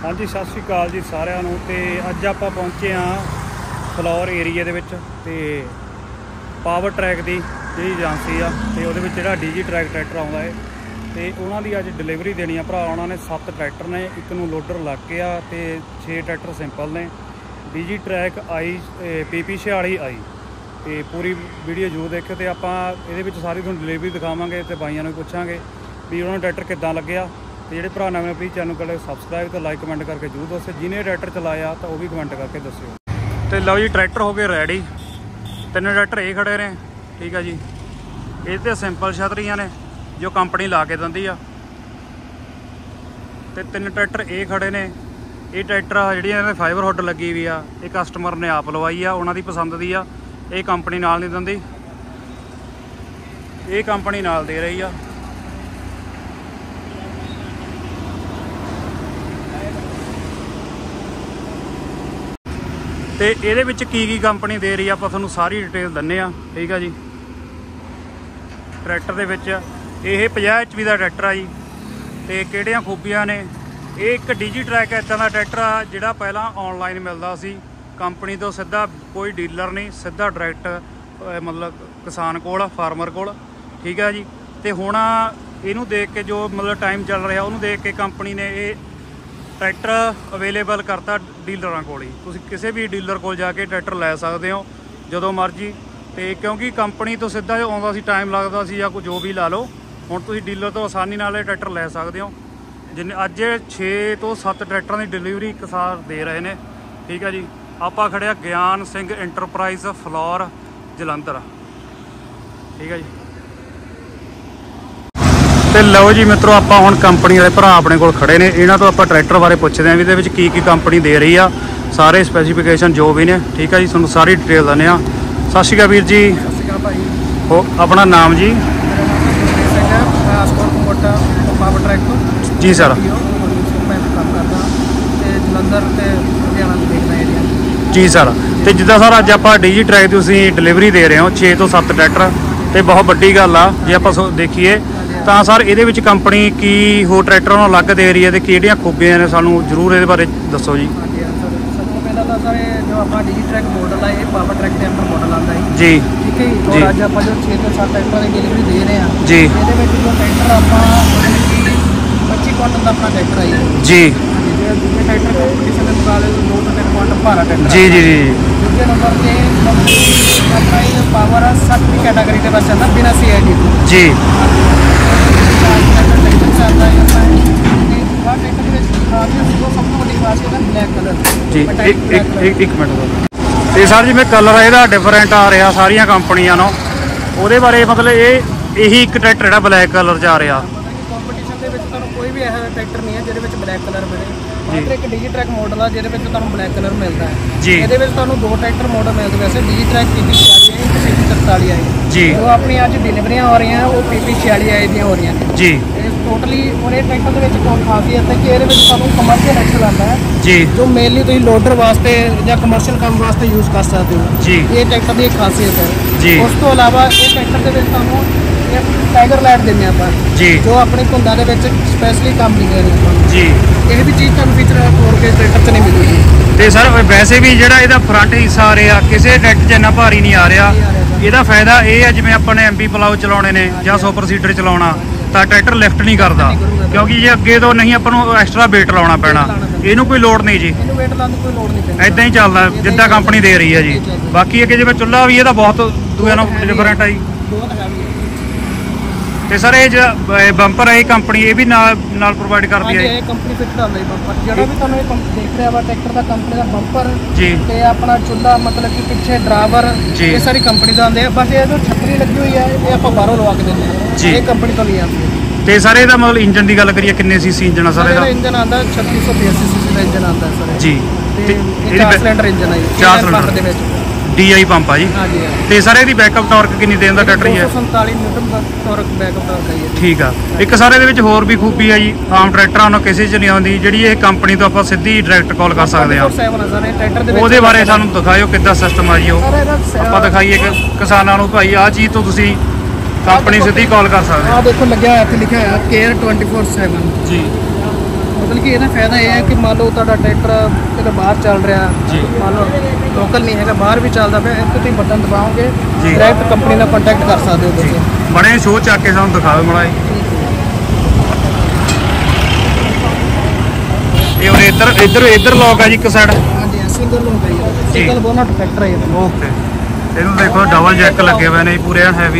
हाँ जी सत श्री अकाल जी सारिਆਂ ਨੂੰ। ਤੇ ਅੱਜ ਆਪਾਂ ਪਹੁੰਚੇ ਹਾਂ ਫਲੋਰ ਏਰੀਏ ਦੇ ਵਿੱਚ ਤੇ ਪਾਵਰ ਟਰੈਕ ਦੀ ਜਿਹੜੀ ਏਜੰਸੀ ਆ ਤੇ ਉਹਦੇ ਵਿੱਚ ਜਿਹੜਾ ਡੀਜੀ ਟਰੈਕ ਟਰੈਕਟਰ ਆਉਂਦਾ ਹੈ ਤੇ ਉਹਨਾਂ ਦੀ ਅੱਜ ਡਿਲੀਵਰੀ ਦੇਣੀ ਆ ਭਰਾ। ਉਹਨਾਂ ਨੇ 7 ਟਰੈਕਟਰ ਨੇ, ਇੱਕ ਨੂੰ ਲੋਡਰ ਲੱਗ ਗਿਆ ਤੇ 6 ਟਰੈਕਟਰ ਸਿੰਪਲ ਨੇ। Digitrac I PP 46 I ਤੇ ਪੂਰੀ ਵੀਡੀਓ ਜ਼ਰੂਰ ਦੇਖਿਓ ਤੇ ਆਪਾਂ ਇਹਦੇ ਵਿੱਚ ਸਾਰੀ ਤੁਹਾਨੂੰ ਡਿਲੀਵਰੀ ਦਿਖਾਵਾਂਗੇ ਤੇ ਬਾਈਆਂ ਨੂੰ ਪੁੱਛਾਂਗੇ ਵੀ ਉਹਨਾਂ ਨੂੰ ਟਰੈਕਟਰ ਕਿੱਦਾਂ ਲੱਗਿਆ। ਤੇ ਜਿਹੜੇ ਭਰਾ नवें प्लीज़ चैनल कर सबसक्राइब तो लाइक कमेंट करके जरूर दसो। जिन्हें ट्रैक्टर चलाया तो वह भी कमेंट करके दस्यो। तो लो जी ट्रैक्टर हो गए रेडी। 3 ट्रैक्टर ये खड़े ने, ठीक है जी। ये तो सिंपल छतरियाँ ने जो कंपनी ला के दिंदी आ। तो 3 ट्रैक्टर ये खड़े ने। ये ट्रैक्टर जी फाइबर हुड लगी हुई आ, ये कस्टमर ने आप लवाई आ, उन्होंने पसंद दी आ। ये कंपनी नाल नहीं दिंदी, ये कंपनी नाल दे रही आ। तो ये की कंपनी दे रही है आप थोड़ा सारी डिटेल दिने, ठीक है जी। ट्रैक्टर के 50 HP का ट्रैक्टर आ जी। तो किहड़ियां खूबियां ने, ये एक ਡੀਜੀ ट्रैक इदां दा ट्रैक्टर आ जिहड़ा पहलां ऑनलाइन मिलता सी कंपनी तो सीधा, कोई डीलर नहीं, सीधा डायरैक्ट मतलब किसान कोल, फार्मर कोल, ठीक है जी। तो हुण इहनूं देख के जो मतलब टाइम चल रहा उहनूं देख के कंपनी ने ये ट्रैक्टर अवेलेबल करता डीलरां कोल ही। तुसीं किसी भी डीलर कोल जाके ट्रैक्टर लै सकदे हो जदों मर्जी। तो क्योंकि कंपनी तो सीधा आउंदा सी, टाइम लगदा सी या जो भी ला लो, हुण तुसीं डीलर तो आसानी नाल ट्रैक्टर लै सकदे हो। जिन्ने अज 6 तो 7 ट्रैक्टरां दी डिलीवरी एक साथ दे रहे हैं, ठीक है जी। आपां खड़े ज्ञान सिंह इंटरप्राइज फ्लोर जलंधर, ठीक है जी। तो लो जी मित्रों, आप हुण कंपनी वाले भरा अपने कोल खड़े ने, इन्हां तो आपां ट्रैक्टर बारे पुछदे हां भी इहदे विच की कंपनी दे रही आ, सारे स्पैसीफिकेशन जो भी ने, ठीक है जी। तुहानूं सारी डिटेल दिंदे आ। सत श्री अकाल वीर जी। सत श्री अकाल भाई। हो अपना नाम जी? पावर ट्रैक तो जी सर। जी सर। तो जिद्दां सर अज आप ਡੀਜੀ ट्रैक तुसीं डिलीवरी दे रहे हो 6 तो 7 ट्रैक्टर, तो बहुत वड्डी गल आ जे आप देखिए तो सर। ये कंपनी की होर ट्रैक्टरों नाल अलग दे रही है तो किहड़ियां खूबियां ने, सानूं जरूर ये बारे दसो जी। सब तो पहला तो सर जो आप ਡੀਜੀ ट्रैक मॉडल है, ये पावर ट्रैक के अंदर मॉडल आता है जी, ठीक है। और अज आप जो 6 तो 7 ट्रैक्टर की डिलीवरी दे रहे हैं जी। ये जो ट्रैक्टर आप 25 क्विंटल का अपना ट्रैक्टर है जी। दूसरे ट्रैक्टर कंपटीशन के मुकाबले 2 तो 3 क्विंटल भारा ट्रैक्टर जी जी जी। दूसरे नंबर पर अपना ये पावर 60 कैटेगरी के पास चलता बिना CID जी। एक मिनट तो सर जी मैं कलर यदा डिफरेंट आ रहा सारिया कंपनियां नो, ਉਹਦੇ बारे मतलब यही एक ट्रैक्टर ਜਿਹੜਾ ब्लैक कलर च आ रहा। ਕੰਪੀਟੀਸ਼ਨ ਦੇ ਵਿੱਚ ਤੁਹਾਨੂੰ ਕੋਈ ਵੀ ਇਹੋ ਟਰੈਕਟਰ ਨਹੀਂ ਹੈ ਜਿਹਦੇ ਵਿੱਚ ਬਲੈਕ ਕਲਰ ਮਿਲੇ। ਮਾਤਰ ਇੱਕ ਡੀਜੀ ਟਰੈਕ ਮਾਡਲ ਆ ਜਿਹਦੇ ਵਿੱਚ ਤੁਹਾਨੂੰ ਬਲੈਕ ਕਲਰ ਮਿਲਦਾ ਹੈ ਜੀ। ਇਹਦੇ ਵਿੱਚ ਤੁਹਾਨੂੰ 2 ਟਰੈਕਟਰ ਮਾਡਲ ਮਿਲਦੇ, ਵੈਸੇ ਡੀਜੀ ਟਰੈਕ PP 46 ਹੈ ਤੇ PP 43 ਹੈ ਜੀ। ਜੋ ਆਪਣੀ ਅੱਜ ਡਿਲੀਵਰੀਆਂ ਹੋ ਰਹੀਆਂ ਉਹ PP 46 ਆਈ ਦੀਆਂ ਹੋ ਰਹੀਆਂ ਨੇ ਜੀ। ਇਹ ਟੋਟਲੀ ਉਹਨੇ ਟਰੈਕਟਰ ਦੇ ਵਿੱਚ ਕੋਈ ਖਾਸੀਅਤ ਹੈ ਕਿ ਇਹਦੇ ਵਿੱਚ ਤੁਹਾਨੂੰ ਕਮਰਸ਼ੀਅਲ ਐਕਸਲ ਆਉਂਦਾ ਹੈ ਜੀ, ਜੋ ਮੇਨਲੀ ਤੁਸੀਂ ਲੋਡਰ ਵਾਸਤੇ ਜਾਂ ਕਮਰਸ਼ੀਅਲ ਕੰਮ ਵਾਸਤੇ ਯੂਜ਼ ਕਰ ਸਕਦੇ ਹੋ ਜੀ। ਇਹ ਟਰੈਕਟਰ ਦੀ ਇੱਕ ਖਾਸੀਅਤ ਹੈ ਜੀ। ਉਸ ਤੋਂ ਇਲਾਵਾ ਇਹ ਟਰੈਕਟਰ ਦੇ ਵਿੱਚ ਤੁਹਾਨੂੰ टाइगर लाइट देने आप जी, जो अपने धुंदा के स्पैशली काम नहीं करने जी। यह भी चीज़ तुहानूं फीचर होर के ट्रैक्टर च नहीं मिलेगी। तो सर वैसे भी जिहड़ा इहदा फ्रंट हिस्सा आ रहा किसी ट्रैक्टर च इन्ना भारी नहीं आ रहा। इहदा फायदा ये है जिवें अपने MP पलाओ चलाने ने जां सुपर सीडर चलाउणा तो ट्रैक्टर लिफ्ट नहीं करता, क्योंकि जे अगे तो नहीं आपां नूं एक्सट्रा वेट लाउणा पैना, इहनूं कोई लोड़ नहीं जी। इदां ही चलदा जिद्दां कंपनी दे रही है जी। बाकी अगे जिवें चुल्हा भी इहदा बहुत दूए नालों डिफरेंट है जी। तो सर ये बंपर है कंपनी ये भी नाल प्रोवाइड करती है कंपनी फिट करती है बंपर जो भी तुहानूं देख रहा वा ट्रैक्टर का कंपनी का बंपर जी। तो अपना चुल्हा मतलब कि पीछे ड्राइवर ये सारी कंपनी का आते हैं। बस ये जो छतरी लगी हुई है ये आप बाहरों लवा के देते हैं जी, ये कंपनी तो नहीं आती है। तो सर ये मतलब इंजन की गल करिए किन्ने सीसी इंजन है सर? इंजन आता 3682 सीसी का इंजन आता है सर जी। 4 सिलेंडर इंजन है 4 सिलेंडर ਦੇ DI पंप है जी। तो सर ये बैकअप टॉर्क कितनी देन का ट्रैक्टर है? 247 न्यूटन का टॉर्क बैकअप टॉर्क है, ठीक है। एक सर ये होर भी खूबी है जी, आम ट्रैक्टर उन्होंने किसी च नहीं आती जी, ये कंपनी तो आप सीधी डायरैक्ट कॉल कर सकते हैं। वो बारे सानू दिखाओ कितना सिस्टम है जी, आप दिखाइए कि किसानों को भाई आ चीज़ तो तुसी कंपनी सीधी कॉल कर सकते हैं। देखो लगे इतने लिखा है केयर 24/7 जी। ਮਤਲਬ ਕਿ ਇਹਦਾ ਫਾਇਦਾ ਇਹ ਹੈ ਕਿ ਮੰਨ ਲਓ ਤੁਹਾਡਾ ਟਰੈਕਟਰ ਕਿਤੇ ਬਾਹਰ ਚੱਲ ਰਿਹਾ, ਮੰਨ ਲਓ ਲੋਕਲ ਨਹੀਂ ਹੈਗਾ, ਬਾਹਰ ਵੀ ਚੱਲਦਾ ਪਿਆ, ਇੱਕ ਤੁਸੀਂ ਬਟਨ ਦਬਾਓਗੇ ਡਾਇਰੈਕਟ ਕੰਪਨੀ ਨਾਲ ਕੰਟੈਕਟ ਕਰ ਸਕਦੇ ਹੋ ਤੁਸੀਂ। ਬੜੇ ਸ਼ੋਅ ਚੱਕ ਕੇ ਸਾਨੂੰ ਦਿਖਾਓ ਮਲਾਈ। ਇਹ ਹੁਣ ਇੱਧਰ ਲੋਕ ਆ ਜੀ ਇੱਕ ਸਾਈਡ। ਹਾਂਜੀ ਸਿੰਗਲ ਲੋਕ ਹੈ ਜੀ, ਸਿੰਗਲ ਬੋਨਟ ਟਰੈਕਟਰ ਹੈ ਇਹ। ਓਕੇ, ਇਹਨੂੰ ਦੇਖੋ ਡਬਲ ਜੈਕ ਲੱਗੇ ਹੋਏ ਨੇ ਪੂਰੇ ਹੈਵੀ,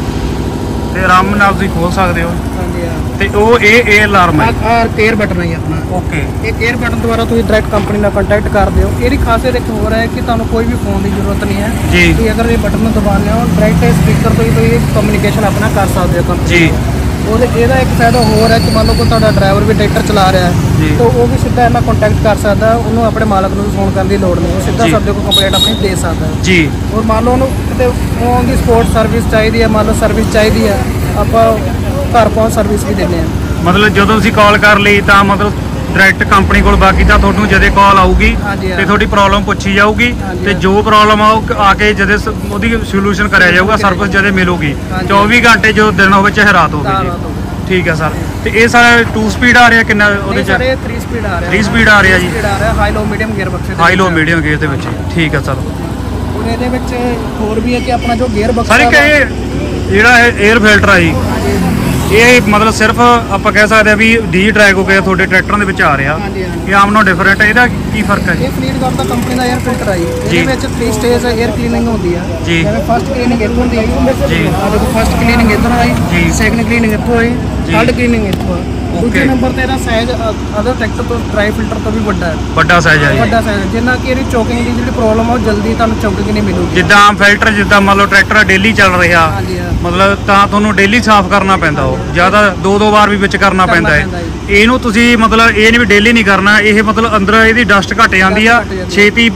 ਤੇ ਆਰਾਮ ਨਾਲ ਤੁਸੀਂ ਖੋਲ ਸਕਦੇ ਹੋ। ਹਾਂਜੀ ਹਾਂ। ਤੇ ਉਹ ਇਹ ਅਲਾਰਮ ਹੈ, 에ਅਰ ਬਟਨ ਹੈ ਆਪਣਾ। ਓਕੇ, ਇਹ 에ਅਰ ਬਟਨ ਦੁਆਰਾ ਤੁਸੀਂ ਡਾਇਰੈਕਟ ਕੰਪਨੀ ਨਾਲ ਕੰਟੈਕਟ ਕਰਦੇ ਹੋ। ਇਹਦੀ ਖਾਸੀਅਤ ਇੱਕ ਹੋਰ ਹੈ ਕਿ ਤੁਹਾਨੂੰ ਕੋਈ ਵੀ ਫੋਨ ਦੀ ਜ਼ਰੂਰਤ ਨਹੀਂ ਹੈ ਜੀ। ਤੁਸੀਂ ਅਗਰ ਇਹ ਬਟਨ ਨੂੰ ਦਬਾਉਂਦੇ ਹੋ ਡਾਇਰੈਕਟ ਸਪੀਕਰ ਤੋਂ ਹੀ ਤੁਸੀਂ ਕਮਿਊਨੀਕੇਸ਼ਨ ਆਪਣਾ ਕਰ ਸਕਦੇ ਹੋ ਕੰਪਨੀ ਜੀ। ਇਹਦਾ ਇੱਕ ਫਾਇਦਾ ਹੋਰ ਹੈ ਕਿ ਮੰਨ ਲਓ ਕੋਈ ਤੁਹਾਡਾ ਡਰਾਈਵਰ ਵੀ ਟਰੈਕਟਰ ਚਲਾ ਰਿਹਾ ਹੈ ਤਾਂ ਉਹ ਵੀ ਸਿੱਧਾ ਇਹਨਾਂ ਕੰਟੈਕਟ ਕਰ ਸਕਦਾ, ਉਹਨੂੰ ਆਪਣੇ ਮਾਲਕ ਨੂੰ ਫੋਨ ਕਰਨ ਦੀ ਲੋੜ ਨਹੀਂ, ਉਹ ਸਿੱਧਾ ਸਾਡੇ ਕੋਲ ਕੰਪਲੇਂਟ ਆਪਣੀ ਦੇ ਸਕਦਾ ਜੀ। ਔਰ ਮੰਨ ਲਓ ਉਹਨੂੰ ਕਿਤੇ ਔਨ ਦੀ ਸਪੋਰਟ ਸਰਵਿਸ ਚਾਹੀਦੀ ਹੈ, ਮੰਨ ਲਓ ਸਰਵਿਸ ਚਾਹੀਦੀ ਹੈ, ਆਪਾਂ ਘਰ ਪਹੁੰਚ ਸਰਵਿਸ ਵੀ ਦਿੰਦੇ ਹਾਂ। ਮਤਲਬ ਜਦੋਂ ਤੁਸੀਂ ਕਾਲ ਕਰ ਲਈ ਤਾਂ ਮਤਲਬ ਡਾਇਰੈਕਟ ਕੰਪਨੀ ਕੋਲ, ਬਾਕੀ ਤਾਂ ਤੁਹਾਨੂੰ ਜਦੋਂ ਕਾਲ ਆਊਗੀ ਤੇ ਤੁਹਾਡੀ ਪ੍ਰੋਬਲਮ ਪੁੱਛੀ ਜਾਊਗੀ ਤੇ ਜੋ ਪ੍ਰੋਬਲਮ ਆ ਉਹ ਆ ਕੇ ਜਦੋਂ ਉਹਦੀ ਸੋਲੂਸ਼ਨ ਕਰਿਆ ਜਾਊਗਾ, ਸਰਵਿਸ ਜਦੋਂ ਮਿਲੂਗੀ 24 ਘੰਟੇ, ਜੋ ਦਿਨ ਹੋਵੇ ਚਾਹੇ ਰਾਤ ਹੋਵੇ ਜੀ। ਠੀਕ ਹੈ ਸਰ। ਤੇ ਇਹ ਸਾਰਾ 2 ਸਪੀਡ ਆ ਰਿਹਾ ਕਿੰਨਾ ਉਹਦੇ ਚ? 3 ਸਪੀਡ ਆ ਰਿਹਾ। 3 ਸਪੀਡ ਆ ਰਿਹਾ ਜੀ, ਹਾਈ ਲੋ ਮੀਡੀਅਮ ਗੇਅਰ ਬਕਸੇ ਹਾਈ ਲੋ ਮੀਡੀਅਮ ਗੇਅਰ ਦੇ ਵਿੱਚ। ਠੀਕ ਹੈ ਸਰ। ਔਰ ਇਹਦੇ ਵਿੱਚ ਹੋਰ ਵੀ ਹੈ ਕਿ ਆਪਣਾ ਜੋ ਗੇਅਰ ਬਕਸਾ ਸਰ ਜਿਹੜਾ 에ਅਰ ਫਿਲਟਰ ਆ ਜੀ, ਇਹ ਮਤਲਬ ਸਿਰਫ ਆਪਾਂ ਕਹਿ ਸਕਦੇ ਆ ਵੀ ਡੀ ਟਰੈਕ ਹੋ ਗਿਆ ਤੁਹਾਡੇ ਟਰੈਕਟਰਾਂ ਦੇ ਵਿੱਚ ਆ ਰਿਹਾ, ਇਹ ਆਮ ਨਾਲੋਂ ਡਿਫਰੈਂਟ ਹੈ। ਇਹਦਾ ਕੀ ਫਰਕ ਹੈ ਜੀ? ਇਹ ਫਲੀਟਗਾਰਡ ਦਾ ਕੰਪਨੀ ਦਾ 에ਅਰ ਫਿਲਟਰ ਆ ਜੀ। ਇਹਦੇ ਵਿੱਚ 3 ਸਟੇਜ 에ਅਰ ਕਲੀਨਿੰਗ ਹੁੰਦੀ ਆ। ਜਿਵੇਂ ਫਸਟ ਕਲੀਨਿੰਗ ਇੱਥੋਂ ਹੁੰਦੀ ਹੈ ਜੀ, ਆ ਦੇਖੋ ਫਸਟ ਕਲੀਨਿੰਗ ਇੱਧਰ ਆਈ, ਸੈਕੰਡ ਕਲੀਨਿੰਗ ਇੱਥੋਂ ਆਈ, ਥਰਡ ਕਲੀਨਿੰਗ ਇੱਥੋਂ ਆ। ਦੂਜੇ ਨੰਬਰ ਤੇ ਇਹਦਾ ਸਾਈਜ਼ ਅਦਰ ਟਰੈਕਟਰ ਤੋਂ ਡਰਾਈ ਫਿਲਟਰ ਤੋਂ ਵੀ ਵੱਡਾ ਹੈ, ਵੱਡਾ ਸਾਈਜ਼ ਹੈ ਜੀ, ਵੱਡਾ ਸਾਈਜ਼, ਜਿੰਨਾ ਕਿ ਇਹਦੀ ਚੋਕਿੰਗ ਦੀ ਜਿਹੜੀ ਪ੍ਰੋਬਲਮ ਆ ਉਹ ਜਲਦੀ ਤੁਹਾਨੂੰ ਚੌਕਿੰਗ ਨਹੀਂ ਮਿਲੂਗੀ। ਜਿੱਦਾਂ ਆਮ ਫਿਲਟਰ, ਜਿੱਦਾਂ ਮੰਨ ਲਓ ਟਰੈਕਟਰ ਡੇਲੀ ਚੱਲ ਰਿਹਾ ਮਤਲਬ ਤਾਂ ਤੁਹਾਨੂੰ ਡੇਲੀ ਸਾਫ਼ ਕਰਨਾ ਪੈਂਦਾ, ਉਹ ਜ਼ਿਆਦਾ 2-2 ਵਾਰ ਵੀ ਵਿੱਚ ਕਰਨਾ ਪੈਂਦਾ ਹੈ। ਇਹਨੂੰ ਤੁਸੀਂ ਮਤਲਬ ਇਹ ਨਹੀਂ ਵੀ ਡੇਲੀ ਨਹੀਂ ਕਰਨਾ, ਇਹ ਮਤਲਬ ਅੰਦਰ ਇਹਦੀ ਡਸਟ ਘਟ ਜਾਂਦੀ ਆ, ਛੇਤੀ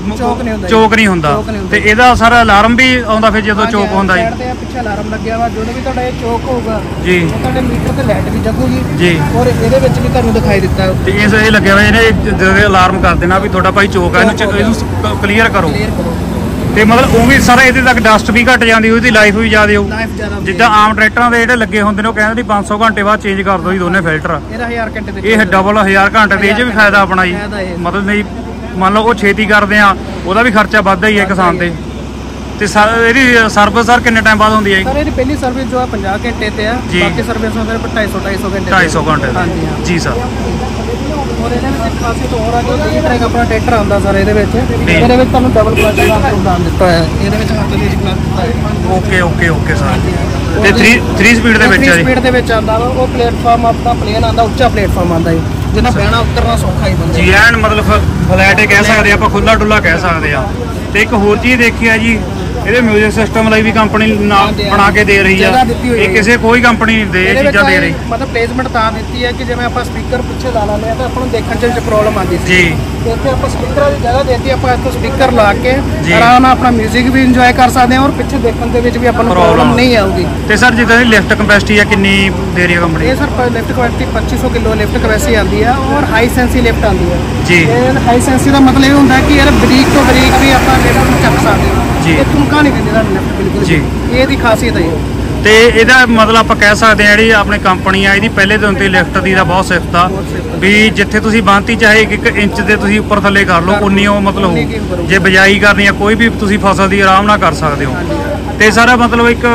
ਚੋਕ ਨਹੀਂ ਹੁੰਦਾ। ਤੇ ਇਹਦਾ ਸਾਰਾ ਅਲਾਰਮ ਵੀ ਆਉਂਦਾ ਫਿਰ ਜਦੋਂ ਚੋਕ ਹੁੰਦਾ ਜੀ? ਪਿੱਛੇ ਅਲਾਰਮ ਲੱਗਿਆ ਵਾ, ਜਦੋਂ ਵੀ ਤੁਹਾਡਾ ਇਹ ਚੋਕ ਹੋਊਗਾ ਜੀ ਤੁਹਾਡੇ ਮੀਟਰ ਤੇ ਲਾਈਟ ਵੀ ਜਗੂਗੀ ਜੀ, ਔਰ ਇਹਦੇ ਵਿੱਚ ਵੀ ਤੁਹਾਨੂੰ ਦਿਖਾਈ ਦਿੱਤਾ ਤੇ ਇਹ ਲੱਗਿਆ ਹੋਇਆ ਇਹਨੇ ਜਦੋਂ ਅਲਾਰਮ ਕਰ ਦੇਣਾ ਵੀ ਤੁਹਾਡਾ ਭਾਈ ਚੋਕ ਆ, ਇਹਨੂੰ ਕਲੀਅਰ ਕਰੋ। ਤੇ ਮਤਲਬ ਉਹ ਵੀ ਸਾਰਾ ਇਹਦੇ ਤੱਕ ਡਸਟ ਵੀ ਘਟ ਜਾਂਦੀ, ਉਹਦੀ ਲਾਈਫ ਵੀ ਜ਼ਿਆਦਾ ਹੋਊ। ਜਿੱਦਾਂ ਆਮ ਟਰੈਕਟਰਾਂ ਦੇ ਜਿਹੜੇ ਲੱਗੇ ਹੁੰਦੇ ਨੇ ਉਹ ਕਹਿੰਦੇ 500 ਘੰਟੇ ਬਾਅਦ ਚੇਂਜ ਕਰ ਦੋ ਜੀ ਦੋਨੇ ਫਿਲਟਰ, ਇਹ ਡਬਲ 1000 ਘੰਟੇ ਤੇ ਇਹ 'ਚ ਵੀ ਫਾਇਦਾ ਆਪਣਾ ਜੀ। ਮਤਲਬ ਨਹੀਂ ਮੰਨ ਲਓ ਉਹ ਛੇਤੀ ਕਰਦੇ ਆ, ਉਹਦਾ ਵੀ ਖਰਚਾ ਵੱਧਦਾ ਹੀ ਹੈ ਕਿਸਾਨ ਤੇ। ਤੇ ਇਹਦੀ ਸਰਵਿਸ ਸਰ ਕਿੰਨੇ ਟਾਈਮ ਬਾਅਦ ਹੁੰਦੀ ਹੈ? ਸਰ ਇਹਦੀ ਪਹਿਲੀ ਸਰਵਿਸ ਜੋ ਹੈ 50 ਘੰਟੇ ਤੇ ਆ, ਬਾਕੀ ਸਰਵਿਸ ਹੁੰਦੇ ਨੇ 250 ਘੰਟੇ। 250 ਘੰਟੇ ਜੀ ਸਰ। ਔਰ ਇਹਦੇ ਵਿੱਚ ਇੱਕ ਖਾਸੀਅਤ ਹੋਰ ਆ, ਜੋ ਡੀ ਟਰੈਕ ਆਪਣਾ ਟਰੈਕਟਰ ਆਉਂਦਾ ਸਰ ਇਹਦੇ ਵਿੱਚ ਤੁਹਾਨੂੰ ਡਬਲ ਕਲਚ ਦਾ ਪ੍ਰੋਗਰਾਮ ਦਿੱਤਾ ਹੋਇਆ, ਇਹਦੇ ਵਿੱਚ ਹੱਥ ਦੇ ਕਲਚ ਦਿੱਤਾ ਹੈ। Okay sir. ਤੇ 3 ਸਪੀਡ ਦੇ ਵਿੱਚ ਆ ਜੀ? 3 ਸਪੀਡ ਦੇ ਵਿੱਚ ਆਉਂਦਾ ਵਾ। ਉਹ ਪਲੇਟਫਾਰਮ ਆਪਣਾ ਪਲੇਨ ਆਉਂਦਾ, ਉੱਚਾ ਪਲੇਟਫਾਰਮ ਆਉਂਦਾ ਜੀ, ਜਿਹਨਾਂ ਬਹਿਣਾ ਉਤਰਨਾ ਸੌਖਾ ਹੀ ਬੰਦਾ ਜੀ, ਐਨ ਮਤਲਬ ਫਲੈਟ ਕਹਿ ਸਕਦੇ ਆਪਾਂ, ਖੁੱਲਾ ਡੁੱਲਾ ਕਹਿ ਸਕਦੇ ਆ। ਤੇ ਇੱਕ ਹੋਰ ਚੀਜ਼ ਦੇਖੀ ਆ ਜੀ, ਇਹਦੇ ਮਿਊਜ਼ਿਕ ਸਿਸਟਮ ਲਈ ਵੀ ਕੰਪਨੀ ਬਣਾ ਕੇ ਦੇ ਰਹੀ ਆ, ਇਹ ਕਿਸੇ ਕੋਈ ਕੰਪਨੀ ਨਹੀਂ ਦੇ ਚੀਜ਼ਾਂ ਦੇ ਰਹੀ। ਮਤਲਬ ਪਲੇਸਮੈਂਟ ਤਾਂ ਦਿੱਤੀ ਹੈ ਕਿ ਜਿਵੇਂ ਆਪਾਂ ਸਪੀਕਰ ਪਿੱਛੇ ਲਾ ਲੈਂਦੇ ਆ ਤਾਂ ਆਪਾਂ ਨੂੰ ਦੇਖਣ 'ਚ ਪ੍ਰੋਬਲਮ ਆਉਂਦੀ ਸੀ ਜੀ, ਤੇ ਇੱਥੇ ਆਪਾਂ ਸਪੀਕਰਾਂ ਦੀ ਜਗ੍ਹਾ ਦੇਤੀ, ਆਪਾਂ ਇੱਥੋਂ ਸਪੀਕਰ ਲਾ ਕੇ ਆਰਾਮ ਨਾਲ ਆਪਣਾ 뮤직 ਵੀ ਇੰਜੋਏ ਕਰ ਸਕਦੇ ਹਾਂ ਔਰ ਪਿੱਛੇ ਦੇਖਣ ਦੇ ਵਿੱਚ ਵੀ ਆਪਾਂ ਨੂੰ ਪ੍ਰੋਬਲਮ ਨਹੀਂ ਆਊਗੀ। ਤੇ ਸਰ ਜਿੱਦਾਂ ਦੀ ਲਿਫਟ ਕੈਪੈਸਿਟੀ ਆ ਕਿੰਨੀ ਦੇ ਰਹੀ ਹੈ ਕੰਪਨੀ? ਇਹ sir lift capacity 2500 kilo lift capacity ਆਉਂਦੀ ਹੈ ਔਰ ਹਾਈ ਸੈਂਸੀ ਲਿਫਟ ਆਉਂਦੀ ਹੈ ਜੀ। ਇਹ ਹਾਈ ਸੈਂਸੀ ਦਾ ਮਤਲਬ ਇਹ ਹੁੰਦਾ ਕਿ ਇਹ ਬਰੀਕ ਤੋਂ ਬਰੀਕ ਵੀ ਆਪਾਂ ਲਿਫਟ ਨੂੰ ਚੱਕ ਸਕਦੇ ਹਾਂ ਜੀ, ਇਹ ਤੁਮਕਾ ਨਹੀਂ ਦਿੰਦੇ ਤੁਹਾਨੂੰ ਲਿਫਟ ਬਿਲਕੁਲ ਜੀ, ਇਹਦੀ ਖਾਸੀਅਤ ਹੈ। ਤੇ ਇਹਦਾ ਮਤਲਬ ਆਪਾਂ ਕਹਿ ਸਕਦੇ ਹਾਂ ਜਿਹੜੀ ਆਪਣੀ ਕੰਪਨੀ ਆ ਇਹਦੀ ਪਹਿਲੇ ਦਿਨ ਤੇ ਲਿਫਟ ਦੀ ਦਾ ਬਹੁਤ ਸਿਫਤ ਆ ਵੀ ਜਿੱਥੇ ਤੁਸੀਂ ਬੰਨਤੀ ਚਾਹੇ 1 ਇੰਚ ਦੇ ਤੁਸੀਂ ਉੱਪਰ ਥੱਲੇ ਕਰ ਲਓ, ਉਨੀ ਉਹ ਮਤਲਬ ਜੇ ਬਿਜਾਈ ਕਰਨੀ ਆ ਕੋਈ ਵੀ ਤੁਸੀਂ ਫਸਲ ਦੀ ਆਰਾਮ ਨਾਲ ਕਰ ਸਕਦੇ ਹੋ। ਤੇ ਸਾਰਾ ਮਤਲਬ ਇੱਕ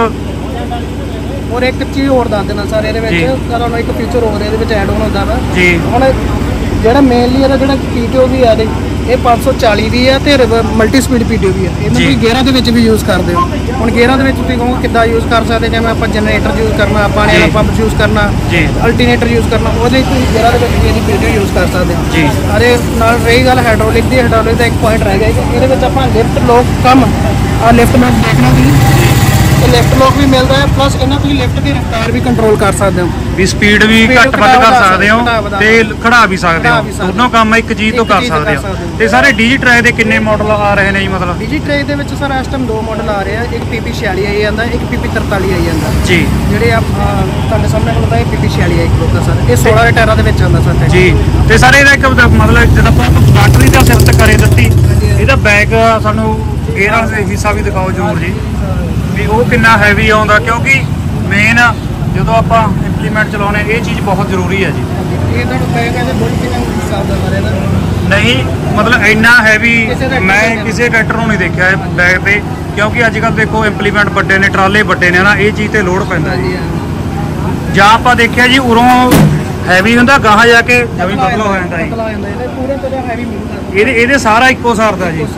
ਔਰ ਇੱਕ ਚੀਜ਼ ਹੋਰ ਦੱਸ ਦੇਣਾ ਸਰ, ਇਹਦੇ ਵਿੱਚ ਤੁਹਾਨੂੰ ਇੱਕ ਫੀਚਰ ਹੋਰ ਇਹਦੇ ਵਿੱਚ ਐਡ ਹੋਣ ਹੁੰਦਾ ਵਾ ਜੀ। ਹੁਣ ਜਿਹੜਾ ਮੇਨਲੀ ਇਹਦਾ ਜਿਹੜਾ ਪੀਟੀਓ ਵੀ ਆ ਇਹ 540 ਦੀ ਆ ਤੇ ਮਲਟੀ ਸਪੀਡ ਪੀਟੀਓ ਵੀ ਆ, ਇਹਨੂੰ ਤੁਸੀਂ ਗੇਅਰਾਂ ਦੇ ਵਿੱਚ ਵੀ ਯੂਜ਼ ਕਰਦੇ ਹੋ। ਹੁਣ ਗੇਅਰਾਂ ਦੇ ਵਿੱਚ ਤੁਸੀਂ ਕਹੋਗੇ ਕਿੱਦਾਂ ਯੂਜ਼ ਕਰ ਸਕਦੇ, ਜਿਵੇਂ ਆਪਾਂ ਜਨਰੇਟਰ ਯੂਜ਼ ਕਰਨਾ, ਪਾਣੀ ਵਾਲਾ ਪੰਪ ਯੂਜ਼ ਕਰਨਾ, ਅਲਟਰਨੇਟਰ ਯੂਜ਼ ਕਰਨਾ, ਉਹਦੇ ਲਈ ਤੁਸੀਂ ਗੇਅਰਾਂ ਦੇ ਵਿੱਚ ਵੀ ਇਹਦੀ ਪੀਟੀਓ ਯੂਜ਼ ਕਰ ਸਕਦੇ ਹੋ ਜੀ। ਅਰੇ ਨਾਲ ਰਹੀ ਗੱਲ ਹਾਈਡ੍ਰੋਲਿਕ ਦੀ, ਹਾਈਡ੍ਰੋਲਿਕ ਦਾ ਇੱਕ ਪੁਆਇੰਟ ਰਹਿ ਗਿਆ ਕਿ ਇਹਦੇ ਵਿੱਚ ਆਪਾਂ ਲਿਫਟ ਲੋਕ ਕੰਮ ਆ ਲਿਫਟ ਲੋਕ ਦੇਖਣਾ ਤੁਸੀਂ, ਲਿਫਟ ਲੋਕ ਵੀ ਮਿਲਦਾ ਹੈ, ਪਲੱਸ ਇਹਨਾਂ ਤੁਸੀਂ ਲਿਫਟ ਦੀ ਰਫ਼ਤਾਰ ਵੀ ਕੰਟਰੋਲ ਕਰ ਸਕਦੇ ਹੋ, ਵੀ ਸਪੀਡ ਵੀ ਘੱਟ ਵੱਧ ਕਰ ਸਕਦੇ ਹੋ ਤੇ ਖੜਾ ਵੀ ਸਕਦੇ ਹੋ, ਦੋਨੋਂ ਕੰਮ ਇੱਕ ਚੀਜ਼ ਤੋਂ ਕਰ ਸਕਦੇ ਹੋ। ਤੇ ਸਾਰੇ ਡੀਜੀ ਟਰੈਕ ਦੇ ਕਿੰਨੇ ਮਾਡਲ ਆ ਰਹੇ ਨੇ ਜੀ? ਮਤਲਬ ਡੀਜੀ ਟਰੈਕ ਦੇ ਵਿੱਚ ਸਰ ਇਸ ਟਾਈਮ 2 ਮਾਡਲ ਆ ਰਹੇ ਆ, ਇੱਕ PP46 ਆਈ ਜਾਂਦਾ, ਇੱਕ PP43 ਆਈ ਜਾਂਦਾ ਜੀ। ਜਿਹੜੇ ਆ ਤੁਹਾਡੇ ਸਾਹਮਣੇ ਹੁੰਦਾ ਇਹ PP46 ਆਈ ਖਲੋਤਾ ਸਰ, ਇਹ 16 ਦੇ ਟਾਇਰਾਂ ਦੇ ਵਿੱਚ ਆਉਂਦਾ ਸਰ ਜੀ। ਤੇ ਸਾਰੇ ਇਹਦਾ ਇੱਕ ਮਤਲਬ ਜਦੋਂ ਆਪਾਂ ਬੈਟਰੀ ਦਾ ਸਿਫਤ ਕਰੇ ਦਿੱਤੀ, ਇਹਦਾ ਬੈਕ ਸਾਨੂੰ ਗੇਅਰ ਵਾਲਾ ਹਿੱਸਾ ਵੀ ਦਿਖਾਓ ਜ਼ਰੂਰ ਜੀ ਵੀ ਉਹ ਕਿੰਨਾ ਹੈਵੀ ਆਉਂਦਾ, ਕਿਉਂਕਿ ਮੇਨ ਜਦੋਂ ਆਪਾਂ ਇੰਪਲੀਮੈਂਟ ਚਲਾਉਣੇ ਇਹ ਚੀਜ਼ ਬਹੁਤ ਜ਼ਰੂਰੀ ਹੈ ਜੀ। ਇਹ ਤੁਹਾਨੂੰ ਪਏਗਾ ਇਹਦੇ ਬੁੱਲ ਕਿੰਨਾ ਹਿਸਾਬ ਦਾ ਮਾਰੇ ਦਾ ਨਹੀਂ ਮਤਲਬ ਇੰਨਾ ਹੈਵੀ ਮੈਂ ਕਿਸੇ ਟਰੈਕਟਰ ਨੂੰ ਨਹੀਂ ਦੇਖਿਆ ਬੈਗ ਤੇ, ਕਿਉਂਕਿ ਅੱਜ ਕੱਲ੍ਹ ਦੇਖੋ ਇੰਪਲੀਮੈਂਟ ਵੱਡੇ ਨੇ, ਟਰਾਲੇ ਵੱਡੇ ਨੇ ਨਾ, ਇਹ ਚੀਜ਼ ਤੇ ਲੋਡ ਪੈਂਦਾ ਜੀ। ਜਾਂ ਆਪਾਂ ਦੇਖਿਆ ਜੀ ਉਰੋਂ ਹੈਵੀ ਹੁੰਦਾ, ਗਾਹਾਂ ਜਾ ਕੇ ਹੈਵੀ ਪਤਲਾ ਹੋ ਜਾਂਦਾ ਜੀ। ਇਹਦੇ ਪੂਰੇ ਤਰ੍ਹਾਂ ਹੈਵੀ ਮਿਲੂਗਾ। ਇਹਦੇ ਸਾਰਾ ਇੱਕੋ ਸਾਰ ਦਾ ਜੀ।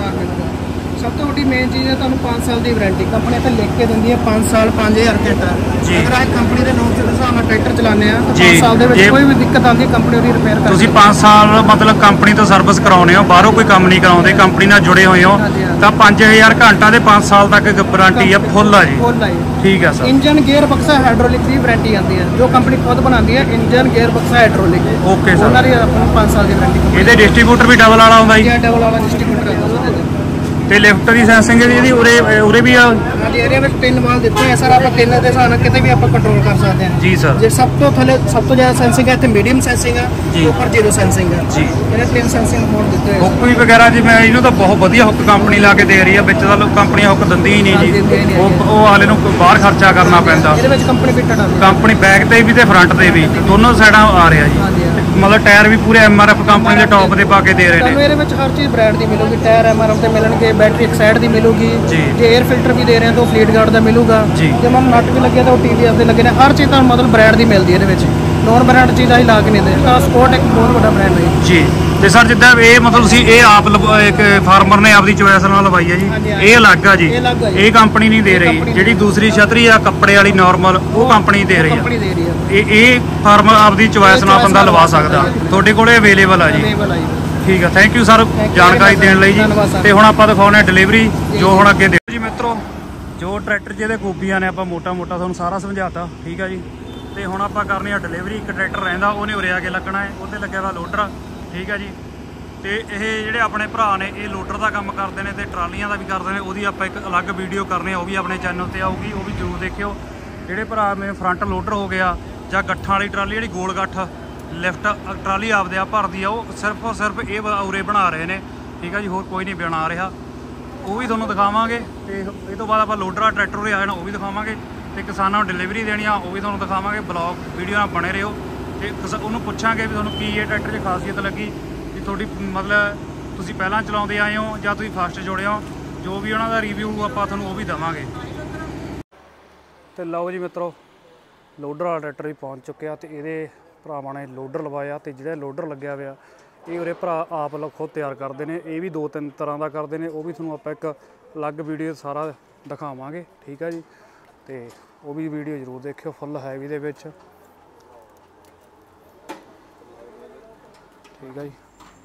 ਸਭ ਤੋਂ ਵੱਡੀ ਮੇਨ ਚੀਜ਼ ਹੈ ਤੁਹਾਨੂੰ 5 ਸਾਲ ਦੀ ਵਾਰੰਟੀ ਕੰਪਨੀ ਤੇ ਲਿਖ ਕੇ ਦਿੰਦੀ ਹੈ। 5 ਸਾਲ 5000 ਘੰਟਾ। ਅਗਰ ਅੱਜ ਕੰਪਨੀ ਦੇ ਨੋਟ ਦੇ ਹਿਸਾਬ ਨਾਲ ਟਰੈਕਟਰ ਚਲਾਉਂਦੇ ਆ ਤਾਂ 5 ਸਾਲ ਦੇ ਵਿੱਚ ਕੋਈ ਵੀ ਦਿੱਕਤ ਆਉਂਦੀ ਕੰਪਨੀ ਉਹਦੀ ਰਿਪੇਅਰ ਕਰ। ਤੁਸੀਂ 5 ਸਾਲ ਮਤਲਬ ਕੰਪਨੀ ਤੋਂ ਸਰਵਿਸ ਕਰਾਉਨੇ ਹੋ, ਬਾਹਰੋਂ ਕੋਈ ਕੰਮ ਨਹੀਂ ਕਰਾਉਂਦੇ, ਕੰਪਨੀ ਨਾਲ ਜੁੜੇ ਹੋਏ ਹੋ, ਤਾਂ 5000 ਘੰਟਾ ਤੇ 5 ਸਾਲ ਤੱਕ ਵਾਰੰਟੀ ਆ, ਫੁੱਲ ਆ ਜੀ। ਠੀਕ ਹੈ ਸਰ। ਇੰਜਨ ਗੇਅਰ ਬਕਸਾ ਹਾਈਡ੍ਰੋਲਿਕ ਦੀ ਵਾਰੰਟੀ ਆਉਂਦੀ ਹੈ, ਜੋ ਕੰਪਨੀ ਖੁਦ ਬਣਾਉਂਦੀ ਹੈ। ਇੰਜਨ ਗੇਅਰ ਬਕਸਾ ਹਾਈਡ੍ਰੋਲਿਕ ਓਕੇ ਸਰ। ਉਹਨਾਂ ਦੀ ਆਪਾਂ 5 ਸਾਲ ਦੀ ਵਾਰੰਟੀ। ਇਹਦੇ ਡਿਸਟ੍ਰੀਬਿਊਟਰ ਵੀ ਡਬਲ ਵਾਲਾ ਆਉਂਦਾ ਜੀ? ਡਬਲ ਵਾਲਾ ਡਿਸਟ੍ਰੀਬਿਊਟਰ ਆਉਂਦਾ। ਤੇ ਲਿਫਟ ਦੀ ਸੈਂਸਿੰਗ ਇਹਦੀ ਉਰੇ ਵੀ ਆ? ਹਾਂਜੀ, ਏਰੀਆ ਵਿੱਚ 3 ਵਾਲ ਦਿੱਤੇ ਹੋਏ ਸਰ। ਆਪਾਂ 3 ਦੇ ਹਿਸਾਬ ਨਾਲ ਕਿਤੇ ਵੀ ਆਪਾਂ ਕੰਟਰੋਲ ਕਰ ਸਕਦੇ ਹਾਂ ਜੀ ਸਰ। ਜੇ ਸਭ ਤੋਂ ਥੱਲੇ ਸਭ ਤੋਂ ਜ਼ਿਆਦਾ ਸੈਂਸਿੰਗ ਹੈ, ਇੱਥੇ ਮੀਡੀਅਮ ਸੈਂਸਿੰਗ ਹੈ, ਉੱਪਰ ਜ਼ੀਰੋ ਸੈਂਸਿੰਗ ਹੈ ਜੀ। ਇਹਨੇ 3 ਸੈਂਸਿੰਗ ਮੋਡ ਦਿੱਤੇ ਹੋਏ। ਹੁੱਕ ਵਗੈਰਾ ਜੀ ਮੈਂ ਇਹਨੂੰ ਤਾਂ ਬਹੁਤ ਵਧੀਆ ਹੁੱਕ ਕੰਪਨੀ ਲਾ ਕੇ ਦੇ ਰਹੀ ਆ, ਵਿੱਚ ਤਾਂ ਕੰਪਨੀ ਹੁੱਕ ਦਿੰਦੀ ਹੀ ਨਹੀਂ ਜੀ। ਉਹ ਹਾਲੇ ਨੂੰ ਬਾਹਰ ਖਰਚਾ ਕਰਨਾ ਪੈਂਦਾ। ਇਹਦੇ ਵਿੱਚ ਕੰਪਨੀ ਫਿੱਟਡ ਆ, ਕੰਪਨੀ ਬੈਕ ਤੇ ਵੀ ਤੇ ਫਰੰਟ ਤੇ ਵੀ, ਦੋਨੋਂ ਸਾਈਡਾਂ ਆ ਰਿਹਾ ਜੀ। ਮਤਲਬ ਟਾਇਰ ਵੀ ਪੂਰੇ MRF ਕੰਪਨੀ ਦੇ ਟੌਪ ਦੇ ਪਾ ਕੇ ਦੇ ਰਹੇ ਨੇ। ਤੁਹਾਨੂੰ ਇਹਦੇ ਵਿੱਚ ਹਰ ਚੀਜ਼ ਬ੍ਰਾਂਡ ਦੀ ਮਿਲੂਗੀ। ਟਾਇਰ MRF ਦੇ ਮਿਲਣਗੇ, ਬੈਟਰੀ ਇੱਕ ਸਾਈਡ ਦੀ ਮਿਲੂਗੀ ਜੀ। ਜੇ 에ਅਰ ਫਿਲਟਰ ਵੀ ਦੇ ਰਹੇ ਹਾਂ ਤਾਂ ਫਲੀਟ ਗਾਰਡ ਦਾ ਮਿਲੂਗਾ ਜੀ। ਜੇ ਮਨ ਨਟ ਵੀ ਲੱਗੇ ਤਾਂ ਉਹ TVS ਦੇ ਲੱਗੇ ਨੇ। ਹਰ ਚੀਜ਼ ਤੁਹਾਨੂੰ ਮਤਲਬ ਬ੍ਰਾਂਡ ਦੀ ਮਿਲਦੀ ਹੈ ਇਹਦੇ ਵਿੱਚ। ਨੋਨ ਬ੍ਰਾਂਡ ਚੀਜ਼ਾਂ ਹੀ ਲਾ ਕੇ ਨਹੀਂ ਦੇ। ਤਾਂ ਸਪੋਰਟ ਇੱਕ ਬਹੁਤ ਵੱਡਾ ਬ੍ਰਾਂਡ ਹੈ ਜੀ। ਤੇ ਸਰ ਜਿੱਦਾਂ ਇਹ ਮਤਲਬ ਤੁਸੀਂ ਇਹ ਆਪ ਇੱਕ ਫਾਰਮਰ ਨੇ ਆਪਦੀ ਚੋਇਸ ਨਾਲ ਲਵਾਈ ਹੈ ਜੀ, ਇਹ ਅਲੱਗ ਆ ਜੀ। ਇਹ ਕੰਪਨੀ ਨਹੀਂ ਦੇ ਰਹੀ। ਜਿਹੜੀ ਦੂਸਰੀ ਛਤਰੀ ਆ ਕੱਪੜੇ ਵਾਲੀ ਨਾਰਮਲ, ਉਹ ਕੰਪਨੀ ਦੇ ਰਹੀ ਆ। ਇਹ ਫਾਰਮਰ ਆਪਦੀ ਚੋਇਸ ਨਾਲ ਬੰਦਾ ਲਵਾ ਸਕਦਾ। ਤੁਹਾਡੇ ਕੋਲੇ ਅਵੇਲੇਬਲ ਆ ਜੀ। ਠੀਕ ਆ, ਥੈਂਕ ਯੂ ਸਰ ਜਾਣਕਾਰੀ ਦੇਣ ਲਈ ਜੀ। ਤੇ ਹੁਣ ਆਪਾਂ ਦਿਖਾਉਣੇ ਡਿਲੀਵਰੀ ਜੋ ਹੁਣ ਅੱਗੇ ਦੇਖੋ ਜੀ ਮਿੱਤਰੋ, ਜੋ ਟਰੈਕਟਰ ਜਿਹਦੇ ਖੂਬੀਆਂ ਨੇ ਆਪਾਂ ਮੋਟਾ ਤੁਹਾਨੂੰ ਸਾਰਾ ਸਮਝਾਤਾ। ਠੀਕ ਆ ਜੀ। ਤੇ ਹੁਣ ਆਪਾਂ ਕਰਨੀ ਆ ਡਿਲੀਵਰੀ। ਇੱਕ ਟਰੈਕਟਰ ਰਹਿੰਦਾ, ਉਹਨੇ ਉਰੇ ਆ ਕੇ ਲੱਗਣਾ ਹੈ, ਉਹਦੇ ਲੱਗਿਆ ਵਾ ਲੋਡਰ। ਠੀਕ ਆ ਜੀ। ਤੇ ਇਹ ਜਿਹੜੇ ਆਪਣੇ ਭਰਾ ਨੇ ਇਹ ਲੋਡਰ ਦਾ ਕੰਮ ਕਰਦੇ ਨੇ ਤੇ ਟਰਾਲੀਆਂ ਦਾ ਵੀ ਕਰਦੇ ਨੇ। ਉਹਦੀ ਆਪਾਂ ਇੱਕ ਅਲੱਗ ਵੀਡੀਓ ਕਰਨੀ ਆ, ਉਹ ਵੀ ਆਪਣੇ ਚੈਨਲ ਤੇ ਆਊਗੀ, ਉਹ ਵੀ ਜ਼ਰੂਰ ਦੇਖਿਓ। ਜਿਹੜੇ ਭਰਾ ਮੇਰੇ ਫਰੰਟ ਲੋਡਰ ਹੋ ਗਿਆ ਜਾਂ ਗੱਠਾਂ ਵਾਲੀ ਟਰਾਲੀ, ਜਿਹੜੀ ਗੋਲ ਗੱਠ ਲਿਫਟ ਟਰਾਲੀ ਆਪਦੇ ਆਪ ਭਰਦੀ ਆ, ਉਹ ਸਿਰਫ ਔਰ ਸਿਰਫ ਇਹ ਉਰੇ ਬਣਾ ਰਹੇ ਨੇ। ਠੀਕ ਆ ਜੀ, ਹੋਰ ਕੋਈ ਨਹੀਂ ਬਣਾ ਰਿਹਾ। ਉਹ ਵੀ ਤੁਹਾਨੂੰ ਦਿਖਾਵਾਂਗੇ। ਤੇ ਇਹ ਤੋਂ ਬਾਅਦ ਆਪਾਂ ਲੋਡਰ ਆ ਟਰੈਕਟਰ ਉਰੇ ਆ ਜਾਣਾ, ਉਹ ਵੀ ਦਿਖਾਵਾਂਗੇ। ਤੇ ਕਿਸਾਨਾਂ ਨੂੰ ਡਿਲੀਵਰੀ ਦੇਣੀ ਆ, ਉਹ ਵੀ ਤੁਹਾਨੂੰ ਦਿਖਾਵਾਂਗੇ। ਬਲੌਗ ਵੀਡੀਓ ਨਾਲ ਬਣੇ ਰਹੋ। ਤੇ ਉਹਨੂੰ ਪੁੱਛਾਂਗੇ ਵੀ ਤੁਹਾਨੂੰ ਕੀ ਇਹ ਟਰੈਕਟਰ 'ਚ ਖਾਸੀਅਤ ਲੱਗੀ, ਵੀ ਤੁਹਾਡੀ ਮਤਲਬ ਤੁਸੀਂ ਪਹਿਲਾਂ ਚਲਾਉਂਦੇ ਆਏ ਹੋ ਜਾਂ ਤੁਸੀਂ ਫਸਟ ਜੋੜੇ ਹੋ। ਜੋ ਵੀ ਉਹਨਾਂ ਦਾ ਰਿਵਿਊ ਆਪਾਂ ਤੁਹਾਨੂੰ ਉਹ ਵੀ ਦੇਵਾਂਗੇ। ਤੇ ਲਓ ਜੀ ਮਿੱਤਰੋ, ਲੋਡਰ ਵਾਲਾ ਟਰੈਕਟਰ ਵੀ ਪਹੁੰਚ ਚੁੱਕਿਆ ਤੇ ਇਹਦੇ ਭਰਾਵਾਂ ਨੇ ਲੋਡਰ ਲਵਾਇਆ। ਤੇ ਜਿਹੜਾ ਲੋਡਰ ਲੱਗਿਆ ਹੋਇਆ ਇਹ ਉਰੇ ਭਰਾ ਆਪ ਖੁਦ ਤਿਆਰ ਕਰਦੇ ਨੇ। ਇਹ ਵੀ 2-3 ਤਰ੍ਹਾਂ ਦਾ ਕਰਦੇ ਨੇ, ਉਹ ਵੀ ਤੁਹਾਨੂੰ ਆਪਾਂ ਇੱਕ ਅਲੱਗ ਵੀਡੀਓ ਸਾਰਾ ਦਿਖਾਵਾਂਗੇ। ਠੀਕ ਆ ਜੀ। ਤੇ ਉਹ ਵੀ ਵੀਡੀਓ ਜ਼ਰੂਰ ਦੇਖਿਓ, ਫੁੱਲ ਹੈਵੀ ਦੇ ਵਿੱਚ। ਠੀਕ ਆ ਜੀ।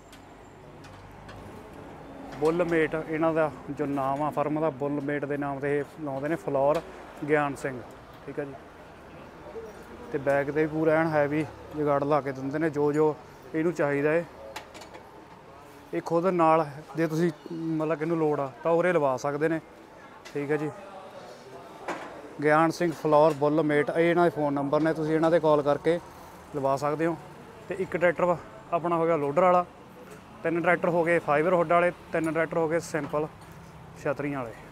ਬੁੱਲ ਮੇਟ ਇਹਨਾਂ ਦਾ ਜੋ ਨਾਮ ਆ ਫਰਮ ਦਾ, ਬੁੱਲ ਮੇਟ ਦੇ ਨਾਮ ਤੇ ਇਹ ਲਾਉਂਦੇ ਨੇ, ਫਲੋਰ ਗਿਆਨ ਸਿੰਘ। ਠੀਕ ਆ ਜੀ। ਤੇ ਬੈਗ ਤੇ ਵੀ ਪੂਰਾ ਐਨ ਹੈਵੀ ਜਗਾੜ ਲਾ ਕੇ ਦਿੰਦੇ ਨੇ, ਜੋ ਇਹਨੂੰ ਚਾਹੀਦਾ ਹੈ। ਇਹ ਖੁਦ ਨਾਲ ਜੇ ਤੁਸੀਂ ਮਤਲਬ ਕਿ ਇਹਨੂੰ ਲੋੜ ਆ ਤਾਂ ਉਰੇ ਲਵਾ ਸਕਦੇ ਨੇ। ਠੀਕ ਹੈ ਜੀ। ਗਿਆਨ ਸਿੰਘ ਫਲੋਰ ਬੁੱਲ ਮੇਟ, ਇਹ ਇਹਨਾਂ ਦੇ ਫ਼ੋਨ ਨੰਬਰ ਨੇ, ਤੁਸੀਂ ਇਹਨਾਂ 'ਤੇ ਕਾਲ ਕਰਕੇ ਲਵਾ ਸਕਦੇ ਹੋ। ਤੇ ਇੱਕ ਟਰੈਕਟਰ ਆਪਣਾ ਹੋ ਗਿਆ ਲੋਡਰ ਵਾਲਾ, 3 ਟਰੈਕਟਰ ਹੋ ਗਏ ਫਾਈਬਰ ਹੁੱਡ ਵਾਲੇ, 3 ਟਰੈਕਟਰ ਹੋ ਗਏ ਸਿੰਪਲ ਛਤਰੀਆਂ ਵਾਲੇ।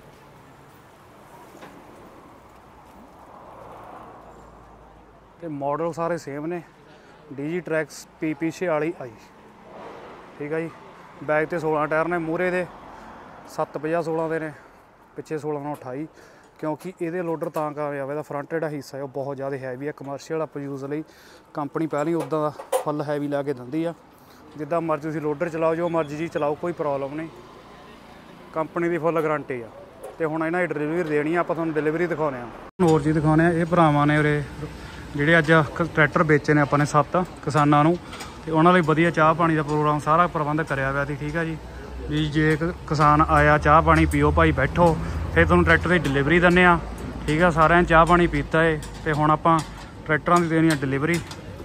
ਤੇ ਮਾਡਲ ਸਾਰੇ ਸੇਮ ਨੇ। DigiTrax PP 46i। ਠੀਕ ਆ ਜੀ। ਬੈਕ ਤੇ 16 ਟਾਇਰ ਨੇ, ਮੂਹਰੇ ਦੇ 750-16 ਦੇ ਨੇ, ਪਿੱਛੇ 16/28। ਕਿਉਂਕਿ ਇਹਦੇ ਲੋਡਰ ਤਾਂ ਕਾਮਯਾਬ ਹੈ, ਇਹਦਾ ਫਰੰਟ ਜਿਹੜਾ ਹਿੱਸਾ ਹੈ ਉਹ ਬਹੁਤ ਜ਼ਿਆਦਾ ਹੈਵੀ ਹੈ। ਕਮਰਸ਼ੀਅਲ ਆਪਾਂ ਯੂਜ਼ ਲਈ ਕੰਪਨੀ ਪਹਿਲਾਂ ਹੀ ਉੱਦਾਂ ਦਾ ਫੁੱਲ ਹੈਵੀ ਲਾ ਕੇ ਦਿੰਦੀ ਆ। ਜਿੱਦਾਂ ਮਰਜ਼ੀ ਤੁਸੀਂ ਲੋਡਰ ਚਲਾਓ, ਜੋ ਮਰਜ਼ੀ ਜੀ ਚਲਾਓ, ਕੋਈ ਪ੍ਰੋਬਲਮ ਨਹੀਂ। ਕੰਪਨੀ ਦੀ ਫੁੱਲ ਗਰੰਟੀ ਆ। ਤੇ ਹੁਣ ਇਹਨਾਂ ਦੀ ਡਿਲੀਵਰੀ ਦੇਣੀ ਆ, ਆਪਾਂ ਤੁਹਾਨੂੰ ਡਿਲੀਵਰੀ ਦਿਖਾਉਂਦੇ ਹਾਂ। ਹੋਰ ਜੀ ਦਿਖਾਉਂਦੇ ਆ। ਇਹ ਭਰਾਵਾਂ ਨੇ ਉਰੇ ਜਿਹੜੇ ਅੱਜ ਟਰੈਕਟਰ ਵੇਚੇ ਨੇ ਆਪਾਂ ਨੇ 7 ਕਿਸਾਨਾਂ ਨੂੰ, ਤੇ ਉਹਨਾਂ ਲਈ ਵਧੀਆ ਚਾਹ ਪਾਣੀ ਦਾ ਪ੍ਰੋਗਰਾਮ ਸਾਰਾ ਪ੍ਰਬੰਧ ਕਰਿਆ ਹੋਇਆ ਸੀ। ਠੀਕ ਆ ਜੀ। ਵੀ ਜੇ ਕਿਸਾਨ ਆਇਆ ਚਾਹ ਪਾਣੀ ਪੀਓ ਭਾਈ, ਬੈਠੋ, ਫਿਰ ਤੁਹਾਨੂੰ ਟਰੈਕਟਰ ਦੀ ਡਿਲੀਵਰੀ ਦਿੰਦੇ ਆ। ਠੀਕ ਆ। ਸਾਰਿਆਂ ਨੇ ਚਾਹ ਪਾਣੀ ਪੀਤਾ ਏ ਤੇ ਹੁਣ ਆਪਾਂ ਟਰੈਕਟਰਾਂ ਦੀ ਦੇਣੀ ਆ ਡਿਲੀਵਰੀ।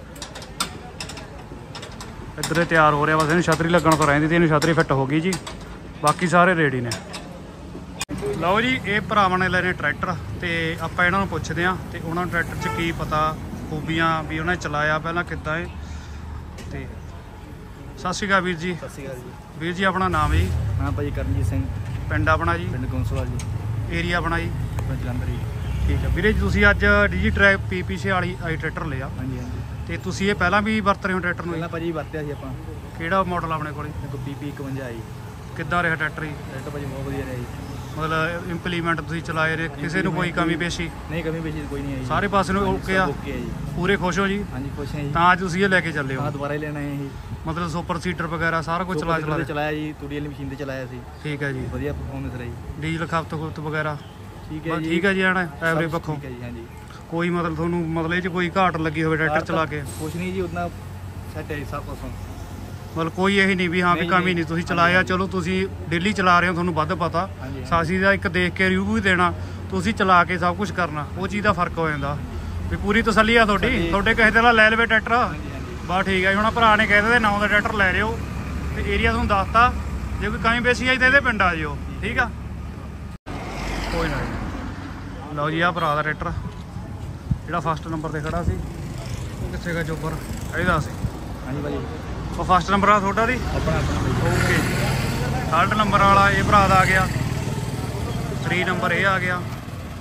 ਇੱਧਰ ਤਿਆਰ ਹੋ ਰਿਹਾ, ਬਸ ਇਹਨੂੰ ਛਤਰੀ ਲੱਗਣ ਤੋਂ ਰਹਿੰਦੀ ਤੇ ਇਹਨੂੰ ਛਤਰੀ ਫਿੱਟ ਹੋ ਗਈ ਜੀ। ਬਾਕੀ ਸਾਰੇ ਰੈਡੀ ਨੇ। ਲਓ ਜੀ, ਇਹ ਭਰਾਵਾਂ ਨੇ ਲੈਣੇ ਟਰੈਕਟਰ ਤੇ ਆਪਾਂ ਇਹਨਾਂ ਨੂੰ ਪੁੱਛਦੇ ਹਾਂ ਤੇ ਉਹਨਾਂ ਨੂੰ ਟਰੈਕਟਰ 'ਚ ਕੀ ਪਤਾ, ਖੂਬੀਆਂ ਵੀ ਉਹਨੇ ਚਲਾਇਆ ਪਹਿਲਾਂ ਕਿੱਦਾਂ ਹੈ। ਤੇ ਸਤਿ ਸ਼੍ਰੀ ਅਕਾਲ ਵੀਰ ਜੀ। ਸਤਿ ਸ਼੍ਰੀ ਅਕਾਲ ਜੀ। ਵੀਰ ਜੀ ਆਪਣਾ ਨਾਮ ਜੀ? ਹਾਂ ਭਾਜੀ ਕਰਮਜੀਤ ਸਿੰਘ। ਪਿੰਡ ਆਪਣਾ ਜੀ? ਪਿੰਡ ਕੌਂਸਲਵਾਲ ਜੀ। ਏਰੀਆ ਆਪਣਾ ਜੀ? ਜਲੰਧਰ ਜੀ। ਠੀਕ ਹੈ ਵੀਰੇ ਜੀ। ਤੁਸੀਂ ਅੱਜ DigiTrax PP 46i ਟਰੈਕਟਰ ਲਿਆ? ਹਾਂਜੀ ਹਾਂਜੀ। ਤੇ ਤੁਸੀਂ ਇਹ ਪਹਿਲਾਂ ਵੀ ਵਰਤ ਰਹੇ ਹੋ ਟਰੈਕਟਰ ਨੂੰ? ਪਹਿਲਾਂ ਭਾਜੀ ਵਰਤਿਆ ਸੀ ਆਪਾਂ। ਕਿਹੜਾ ਮਾਡਲ ਆਪਣੇ ਕੋਲ? PP 51 ਆਈ। ਕਿੱਦਾਂ ਰਿਹਾ ਟਰੈਕਟਰ ਜੀ? ਟਰੈਕਟਰ ਭਾਜੀ ਬਹੁਤ ਵਧੀਆ ਰਿਹਾ ਜੀ। ਮਤਲਬ ਇੰਪਲੀਮੈਂਟ ਤੁਸੀਂ ਚਲਾਏ ਰਹੇ, ਕਿਸੇ ਨੂੰ ਕੋਈ ਕਮੀ ਪੇਸ਼ੀ? ਨਹੀਂ, ਕਮੀ ਪੇਸ਼ੀ ਕੋਈ ਨਹੀਂ ਆਈ। ਸਾਰੇ ਪਾਸੇ ਨੂੰ ਓਕੇ ਆ? ਓਕੇ ਆ ਜੀ। ਪੂਰੇ ਖੁਸ਼ ਹੋ ਜੀ? ਹਾਂਜੀ ਖੁਸ਼ ਹਾਂ ਜੀ। ਤਾਂ ਅੱਜ ਤੁਸੀਂ ਇਹ ਲੈ ਕੇ ਚੱਲੇ ਹੋ? ਹਾਂ, ਦੁਬਾਰਾ ਹੀ ਲੈਣਾ ਹੈ ਜੀ। ਮਤਲਬ ਸੁਪਰ ਸੀਡਰ ਵਗੈਰਾ ਸਾਰਾ ਕੁਝ ਚਲਾਇਆ ਜੀ। ਤੂੜੀ ਵਾਲੀ ਮਸ਼ੀਨ ਤੇ ਚਲਾਇਆ ਸੀ। ਠੀਕ ਹੈ ਜੀ। ਵਧੀਆ ਪਰਫਾਰਮੈਂਸ ਰਹੀ। ਡੀਜ਼ਲ ਖਪਤ ਵਗੈਰਾ ਠੀਕ ਹੈ ਜੀ। ਠੀਕ ਹੈ ਜੀ। ਆਣਾ ਐਵਰੇਜ ਪੱਖੋਂ ਠੀਕ ਹੈ ਜੀ। ਹਾਂਜੀ। ਕੋਈ ਮਤਲਬ ਤੁਹਾਨੂੰ ਮਤਲਬ ਇਹ 'ਚ ਕੋਈ ਘਾਟ ਲੱਗੀ ਹੋਵੇ ਟਰੈਕਟਰ ਚਲਾ ਕੇ? ਕੁਛ ਨਹੀਂ ਜੀ, ਉतना ਸੈੱਟ ਹੈ ਸਭ ਕੁਛ। ਮਤਲਬ ਕੋਈ ਇਹ ਨਹੀਂ ਵੀ ਹਾਂ ਵੀ ਕਮੀ ਨਹੀਂ, ਤੁਸੀਂ ਚਲਾਇਆ। ਚਲੋ ਤੁਸੀਂ ਡੇਲੀ ਚਲਾ ਰਹੇ ਹੋ, ਤੁਹਾਨੂੰ ਵੱਧ ਪਤਾ। ਸਾਸੀ ਦਾ ਇੱਕ ਦੇਖ ਕੇ ਰਿਵਿਊ ਵੀ ਦੇਣਾ, ਤੁਸੀਂ ਚਲਾ ਕੇ ਸਭ ਕੁਝ ਕਰਨਾ, ਉਹ ਚੀਜ਼ ਦਾ ਫਰਕ ਹੋ ਜਾਂਦਾ ਵੀ ਪੂਰੀ ਤਸੱਲੀ ਆ ਤੁਹਾਡੀ। ਤੁਹਾਡੇ ਕਿਸੇ ਤੇ ਲੈ ਲਵੇ ਟਰੈਕਟਰ, ਬਸ ਠੀਕ ਹੈ ਜੀ। ਹੁਣ ਭਰਾ ਨੇ ਕਹਿ ਦਿੱਤੇ 9 ਦਾ ਟਰੈਕਟਰ ਲੈ ਰਹੇ ਹੋ ਤੇ ਏਰੀਆ ਤੁਹਾਨੂੰ ਦੱਸਤਾ, ਜੇ ਕੋਈ ਕਮੀ ਪੇਸ਼ੀ ਆਈ ਤਾਂ ਇਹਦੇ ਪਿੰਡ ਆ ਜਿਓ। ਠੀਕ ਆ, ਕੋਈ ਨਾ ਜੀ। ਲਓ ਜੀ, ਆਹ ਭਰਾ ਦਾ ਟਰੈਕਟਰ ਜਿਹੜਾ ਫਸਟ ਨੰਬਰ ਤੇ ਖੜਾ ਸੀ, ਉਹ ਕਿੱਥੇ ਗਾ? ਚੋਬਰ ਇਹਦਾ ਸੀ। ਹਾਂਜੀ ਭਾਜੀ। ਉਹ ਫਸਟ ਨੰਬਰ ਆ ਤੁਹਾਡਾ ਦੀ? ਆਪਣਾ ਓਕੇ। ਥਰਡ ਨੰਬਰ ਵਾਲਾ ਇਹ ਭਰਾ ਦਾ ਆ ਗਿਆ। 3 ਨੰਬਰ ਇਹ ਆ ਗਿਆ।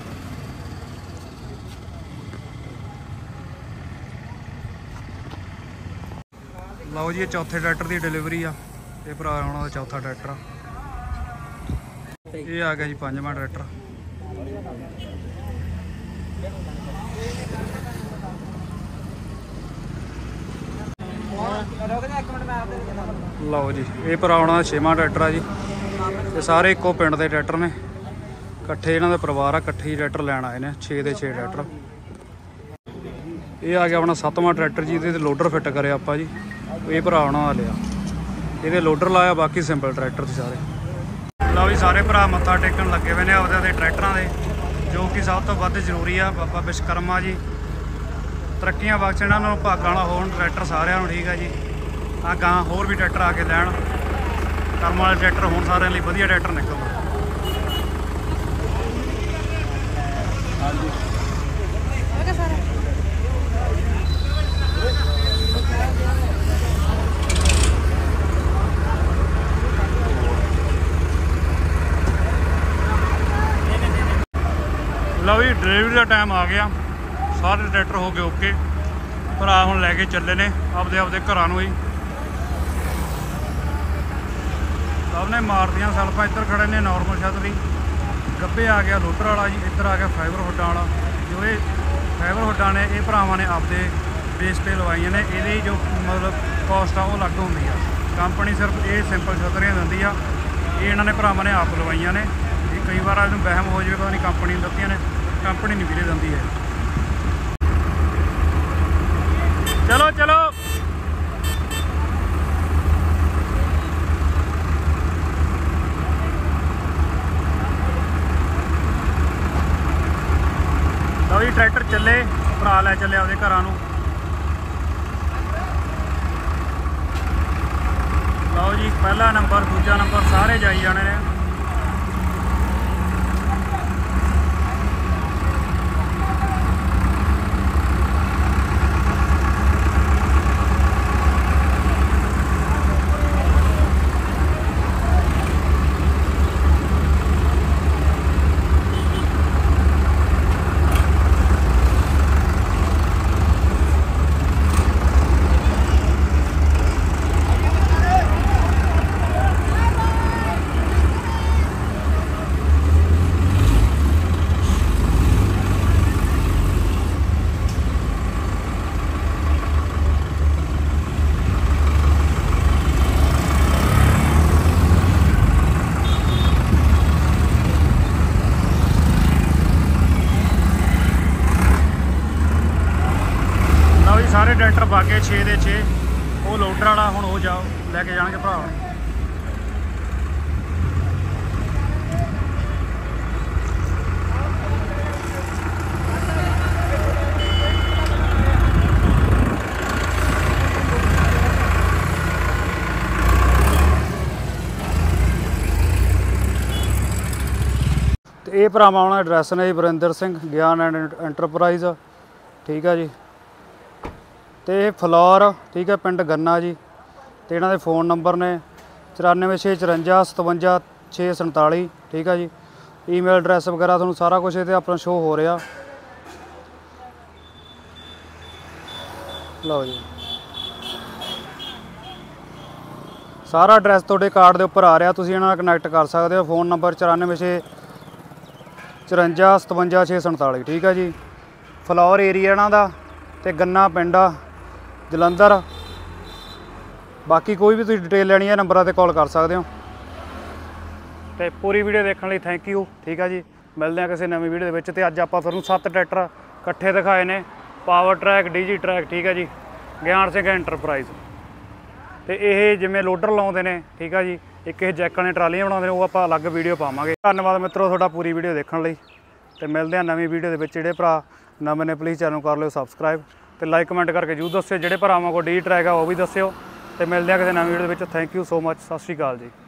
ਲਓ ਜੀ, ਇਹ ਚੌਥੇ ਟਰੈਕਟਰ ਦੀ ਡਿਲੀਵਰੀ ਆ। ਇਹ ਭਰਾ ਉਹਨਾਂ ਦਾ ਚੌਥਾ ਟਰੈਕਟਰ ਆ। ਇਹ ਆ ਗਿਆ ਜੀ 5ਵਾਂ ਟਰੈਕਟਰ। ਲਓ ਜੀ, ਇਹ ਭਰਾ ਉਹਨਾਂ ਦਾ 6ਵਾਂ ਟਰੈਕਟਰ ਆ ਜੀ। ਇਹ ਸਾਰੇ ਇੱਕੋ ਪਿੰਡ ਦੇ ਟਰੈਕਟਰ ਨੇ, ਇਕੱਠੇ ਇਹਨਾਂ ਦਾ ਪਰਿਵਾਰ ਆ, ਇਕੱਠੇ ਹੀ ਟਰੈਕਟਰ ਲੈਣ ਆਏ ਨੇ। 6 ਦੇ 6 ਟਰੈਕਟਰ। ਇਹ ਆ ਗਿਆ ਆਪਣਾ 7ਵਾਂ ਟਰੈਕਟਰ ਜੀ। ਇਹਦੇ ਲੋਡਰ ਫਿੱਟ ਕਰਿਆ ਆਪਾਂ ਜੀ। ਇਹ ਭਰਾ ਉਹਨਾਂ ਦਾ ਲਿਆ, ਇਹਦੇ ਲੋਡਰ ਲਾਇਆ, ਬਾਕੀ ਸਿੰਪਲ ਟਰੈਕਟਰ ਸੀ ਸਾਰੇ। ਲਓ ਜੀ, ਸਾਰੇ ਭਰਾ ਮੱਥਾ ਟੇਕਣ ਲੱਗੇ ਹੋਏ ਨੇ ਆਪਦੇ ਟਰੈਕਟਰਾਂ ਦੇ, ਜੋ ਕਿ ਸਭ ਤੋਂ ਵੱਧ ਜ਼ਰੂਰੀ ਆ। ਬਾਬਾ ਵਿਸ਼ਕਰਮਾ ਜੀ ਤਰੱਕੀਆਂ ਬਖਸ਼ਣ, ਇਹਨਾਂ ਨੂੰ ਭਾਗਾਂ ਵਾਲਾ ਹੋਣ ਟਰੈਕਟਰ ਸਾਰਿਆਂ ਨੂੰ। ਠੀਕ ਹੈ ਜੀ। ਆ ਗਾਂ ਹੋਰ ਵੀ ਟਰੈਕਟਰ ਆ ਕੇ ਲੈਣ, ਕਰਮ ਵਾਲੇ ਟਰੈਕਟਰ ਹੋਣ, ਸਾਰਿਆਂ ਲਈ ਵਧੀਆ ਟਰੈਕਟਰ ਨਿਕਲਦਾ। ਲਓ ਜੀ, ਡਿਲੀਵਰੀ ਦਾ ਟਾਈਮ ਆ ਗਿਆ। ਸਾਰੇ ਟਰੈਕਟਰ ਹੋ ਗਏ ਓਕੇ। ਭਰਾ ਹੁਣ ਲੈ ਕੇ ਚੱਲੇ ਨੇ ਆਪਦੇ ਘਰਾਂ ਨੂੰ ਹੀ। ਸਭ ਨੇ ਮਾਰਦੀਆਂ ਸੈਲਫਾਂ। ਇੱਧਰ ਖੜੇ ਨੇ ਨੋਰਮਲ ਛਤਰੀ, ਗੱਬੇ ਆ ਗਿਆ ਲੋਡਰ ਵਾਲਾ ਜੀ, ਇੱਧਰ ਆ ਗਿਆ ਫਾਈਬਰ ਹੁੱਡਾਂ ਵਾਲਾ। ਜੋ ਇਹ ਫਾਈਬਰ ਹੁੱਡਾਂ ਨੇ, ਇਹ ਭਰਾਵਾਂ ਨੇ ਆਪਦੇ ਬੇਸ 'ਤੇ ਲਵਾਈਆਂ ਨੇ। ਇਹਦੀ ਜੋ ਮਤਲਬ ਕੋਸਟ ਆ ਉਹ ਅਲੱਗ ਹੁੰਦੀ ਆ। ਕੰਪਨੀ ਸਿਰਫ ਇਹ ਸਿੰਪਲ ਛਤਰੀਆਂ ਦਿੰਦੀ ਆ, ਇਹ ਇਹਨਾਂ ਨੇ ਭਰਾਵਾਂ ਨੇ ਆਪ ਲਵਾਈਆਂ ਨੇ। ਇਹ ਕਈ ਵਾਰ ਇਹਨੂੰ ਵਹਿਮ ਹੋ ਜਾਵੇ ਪਤਾ ਨਹੀਂ ਕੰਪਨੀ ਨੇ ਦਿੱਤੀਆਂ ਨੇ, ਕੰਪਨੀ ਨਹੀਂ ਵੀਰੇ ਦਿੰਦੀ ਹੈ। ਚਲੋ ਚਲੋ, ਲਓ ਜੀ, ਟਰੈਕਟਰ ਚੱਲੇ, ਭਰਾ ਲੈ ਚੱਲੇ ਆਪਦੇ ਘਰਾਂ ਨੂੰ। ਲਓ ਜੀ, ਪਹਿਲਾ ਨੰਬਰ, ਦੂਜਾ ਨੰਬਰ ਸਾਰੇ ਜਾਈ ਜਾਣੇ ਨੇ। ਸਾਰੇ ਟਰੈਕਟਰ ਬਾਗੇ 6 ਦੇ 6। ਉਹ ਲੋਡਰ ਵਾਲਾ ਹੁਣ ਉਹ ਜਾਓ ਲੈ ਕੇ ਜਾਣਗੇ ਭਰਾ। ਤੇ ਇਹ ਭਰਾਵਾਂ ਆਉਣਾ ਐਡਰੈਸ ਨੇ ਜੀ ਵਰਿੰਦਰ ਸਿੰਘ ਗਿਆਨ ਐਂਡ ਐਂਟਰਪ੍ਰਾਈਜ਼। ਠੀਕ ਆ ਜੀ। ਤੇ ਇਹ ਫਲੋਰ, ਠੀਕ ਹੈ, ਪਿੰਡ ਗੰਨਾ ਜੀ। ਤੇ ਇਹਨਾਂ ਦੇ ਫ਼ੋਨ ਨੰਬਰ ਨੇ 9464 57 647। ਠੀਕ ਆ ਜੀ। ਈਮੇਲ ਐਡਰੈਸ ਵਗੈਰਾ ਤੁਹਾਨੂੰ ਸਾਰਾ ਕੁਝ ਇਹਦੇ ਆਪਣਾ ਸ਼ੋਅ ਹੋ ਰਿਹਾ। ਲਓ ਜੀ, ਸਾਰਾ ਐਡਰੈਸ ਤੁਹਾਡੇ ਕਾਰਡ ਦੇ ਉੱਪਰ ਆ ਰਿਹਾ, ਤੁਸੀਂ ਇਹਨਾਂ ਨਾਲ ਕਨੈਕਟ ਕਰ ਸਕਦੇ ਹੋ। Phone number 94 54 57 647। ਠੀਕ ਆ ਜੀ। ਫਲੋਰ ਏਰੀਆ ਇਹਨਾਂ ਦਾ ਤੇ ਗੰਨਾ ਪਿੰਡ ਆ ਜਲੰਧਰ। ਬਾਕੀ ਕੋਈ ਵੀ ਤੁਸੀਂ ਡਿਟੇਲ ਲੈਣੀ ਹੈ ਨੰਬਰਾਂ ਤੇ ਕਾਲ ਕਰ ਸਕਦੇ ਹੋ। ਤੇ ਪੂਰੀ ਵੀਡੀਓ ਦੇਖਣ ਲਈ ਥੈਂਕ ਯੂ। ਠੀਕ ਆ ਜੀ, ਮਿਲਦੇ ਹਾਂ ਕਿਸੇ ਨਵੀਂ ਵੀਡੀਓ ਦੇ ਵਿੱਚ। ਤੇ ਅੱਜ ਆਪਾਂ ਤੁਹਾਨੂੰ 7 ਟਰੈਕਟਰ ਇਕੱਠੇ ਦਿਖਾਏ ਨੇ, ਪਾਵਰ ਟਰੈਕ, ਡੀਜੀ ਟਰੈਕ। ਠੀਕ ਆ ਜੀ, ਗਿਆਨ ਸਿੰਘ ਐਂਟਰਪ੍ਰਾਈਜ਼। ਤੇ ਇਹ ਜਿਵੇਂ ਲੋਡਰ ਲਾਉਂਦੇ ਨੇ, ਠੀਕ ਆ ਜੀ, ਇੱਕ ਇਹ ਜੈਕਾਂ ਨੇ ਟਰਾਲੀਆਂ ਬਣਾਉਂਦੇ ਨੇ, ਉਹ ਆਪਾਂ ਅਲੱਗ ਵੀਡੀਓ ਪਾਵਾਂਗੇ। ਧੰਨਵਾਦ ਮਿੱਤਰੋ ਤੁਹਾਡਾ ਪੂਰੀ ਵੀਡੀਓ ਦੇਖਣ ਲਈ। ਤੇ ਮਿਲਦੇ ਹਾਂ ਨਵੀਂ ਵੀਡੀਓ ਦੇ ਵਿੱਚ। ਜਿਹੜੇ ਭਰਾ ਨਵੇਂ ਨੇ ਪਲੀਜ਼ ਚੈਨਲ ਕਰ ਲਿਓ ਸਬਸਕ੍ਰਾਈਬ ਤੇ ਲਾਈਕ ਕਮੈਂਟ ਕਰਕੇ ਜ਼ਰੂਰ ਦੱਸਿਓ। ਜਿਹੜੇ ਭਰਾਵਾਂ ਕੋਲ ਡੀ ਟਰੈਕ ਆ ਉਹ ਵੀ ਦੱਸਿਓ। ਤੇ ਮਿਲਦੇ ਹਾਂ ਕਿਸੇ ਨਵੀਂ ਵੀਡੀਓ ਦੇ ਵਿੱਚ। Thank you so much. ਸਤਿ ਸ਼੍ਰੀ ਅਕਾਲ ਜੀ।